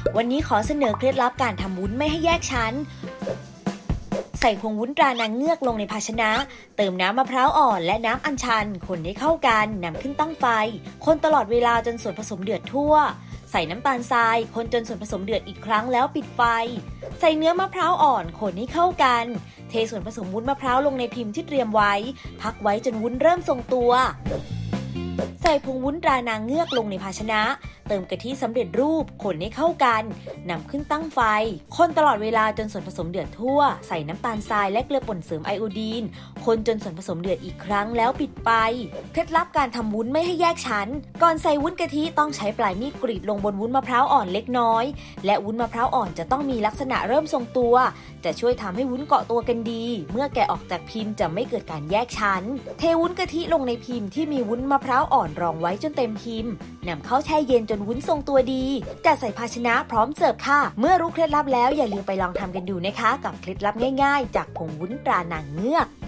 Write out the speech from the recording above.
วันนี้ขอเสนอเคล็ดลับการทำวุ้นไม่ให้แยกชั้นใส่ผงวุ้นตรานางเงือกลงในภาชนะ เติมน้ำมะพร้าวอ่อนและน้ำอัญชันคนให้เข้ากันนำขึ้นตั้งไฟคนตลอดเวลาจนส่วนผสมเดือดทั่วใส่น้ำตาลทรายคนจนส่วนผสมเดือดอีกครั้งแล้วปิดไฟใส่เนื้อมะพร้าวอ่อนคนให้เข้ากันเทส่วนผสมวุ้นมะพร้าวลงในพิมพ์ที่เตรียมไว้พักไว้จนวุ้นเริ่มทรงตัวใส่ผงวุ้นตรานางเงือกลงในภาชนะเติมกะทิสำเร็จรูปคนให้เข้ากันนำขึ้นตั้งไฟคนตลอดเวลาจนส่วนผสมเดือดทั่วใส่น้ำตาลทรายและเกลือป่นเสริมไอโอดีนคนจนส่วนผสมเดือดอีกครั้งแล้วปิดไฟเคล็ดลับการทำวุ้นไม่ให้แยกชั้นก่อนใส่วุ้นกะทิต้องใช้ปลายมีดกรีดลงบนวุ้นมะพร้าวอ่อนเล็กน้อยและวุ้นมะพร้าวอ่อนจะต้องมีลักษณะเริ่มทรงตัวจะช่วยทำให้วุ้นเกาะตัวกันดีเมื่อแกะออกจากพิมพ์จะไม่เกิดการแยกชั้นเทวุ้นกะทิลงในพิมพ์ที่มีวุ้นมะพร้าวอ่อนรองไว้จนเต็มพิมพ์นำเข้าแช่เย็นจนวุ้นทรงตัวดีจัดใส่ภาชนะพร้อมเสิร์ฟค่ะเมื่อรู้เคล็ดลับแล้วอย่าลืมไปลองทำกันดูนะคะกับเคล็ดลับง่ายๆจากผงวุ้นตรานางเงือก